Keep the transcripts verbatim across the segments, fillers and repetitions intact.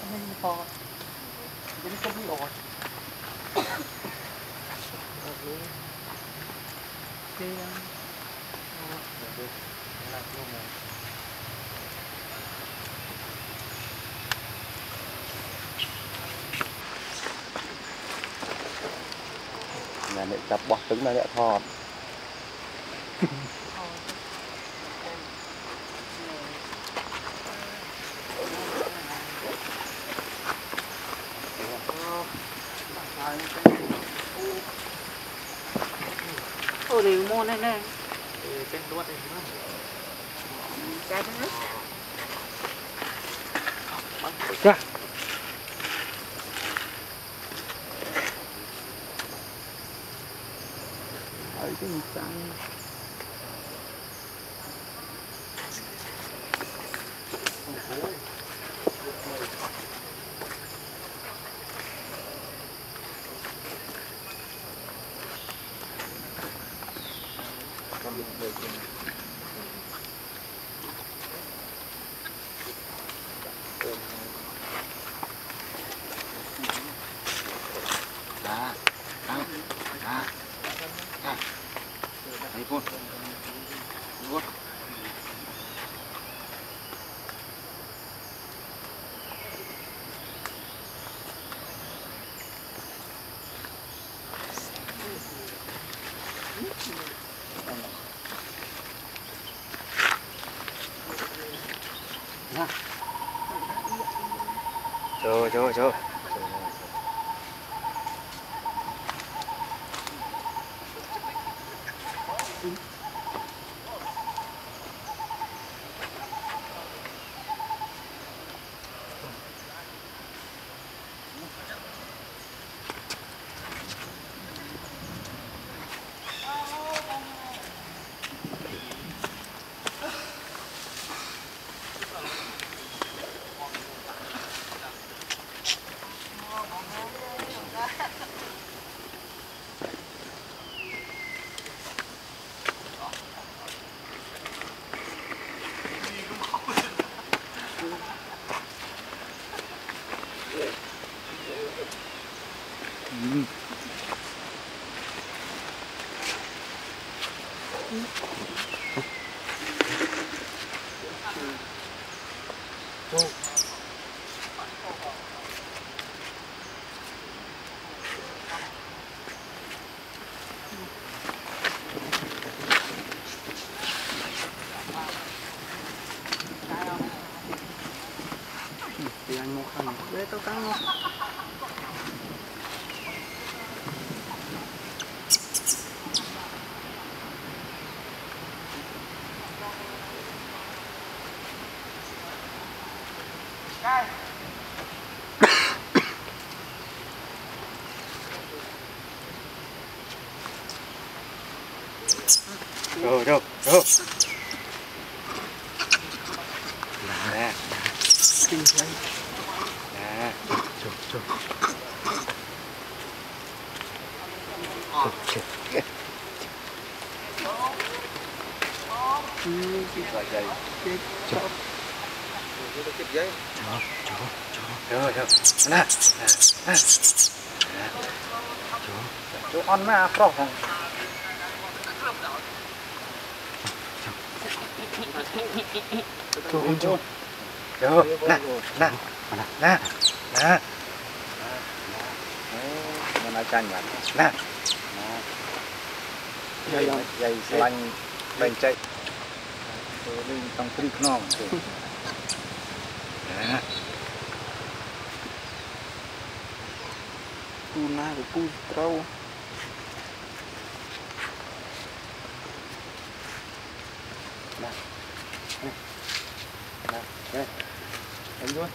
mình to jadi kopi rồi thì là để tập bọt trứng là để thọt ô đi mua này nè trên đuôi này nữa cái đó ra ở cái trắng Đó, đó, đó, đó, thấy phun, phun, Trời trời trời. Mm. Thì anh mua khăn để tôi cắn luôn. Rồi, rồi, rồi. Nè. Nè. Chụp, chụp. Chụp, chụp. Rồi dây. Chụp. Chụp giấy. Chụp, chụp, chụp. Rồi, rồi. Nè. Nè. Nè. Chụp. Chụp on mà pro không? Chụp, chụp. Rồi, nè, nè. Nè. Nè. Nó nói chanh vậy. Nè. Dây dây lanh bên chạy. Rồi lên trong cái non. Nè. tu na của tu trâu Nè. Nè. Nè. Nè. Đánh luôn.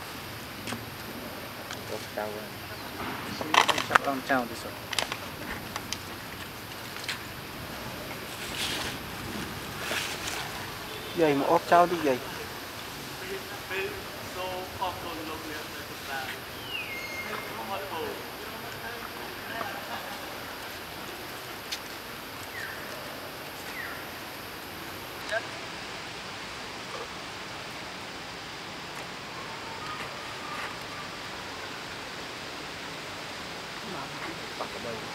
Ốp trâu rồi. Chắc lòng trâu thì rồi. dày mà ốp trâu đi dày bắt ở đây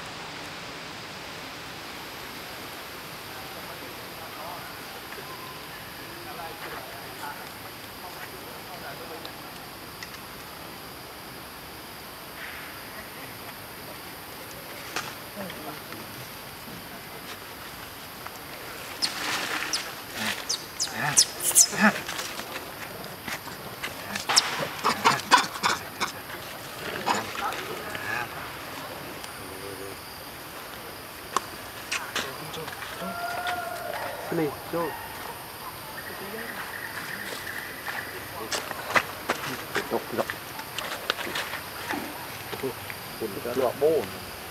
này cho độc độc cuốn cái lọ bô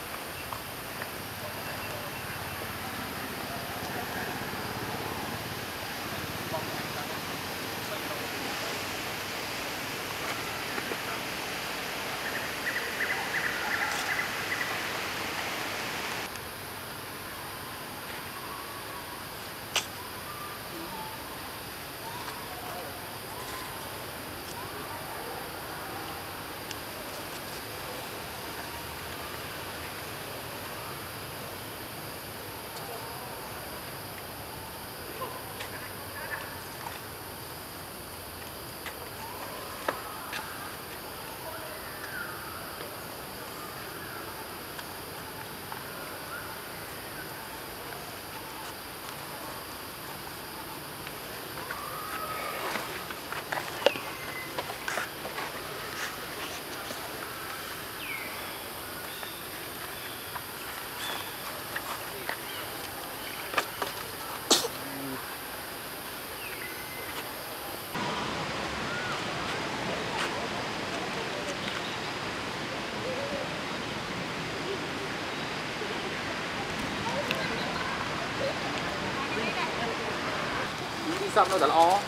xong nó đã lo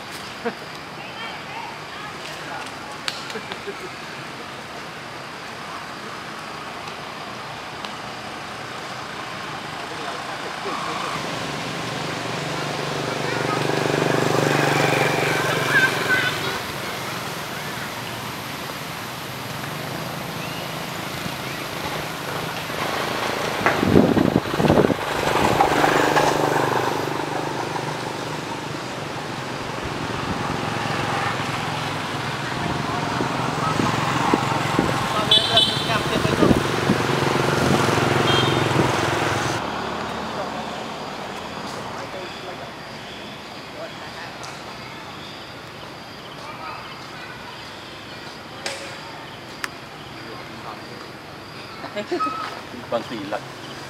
bằng tỷ lệ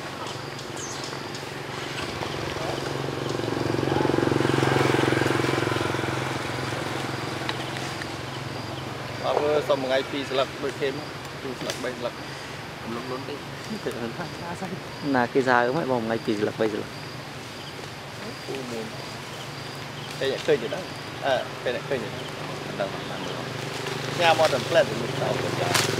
ông xong một ngày phi sập đôi thêm phi sập bay sập lớn lớn tí là cái giá cũng phải vòng ngày kỳ là bây giờ cái này khơi gì đó à cái này khơi gì đó nhà mò đầm plét được sáu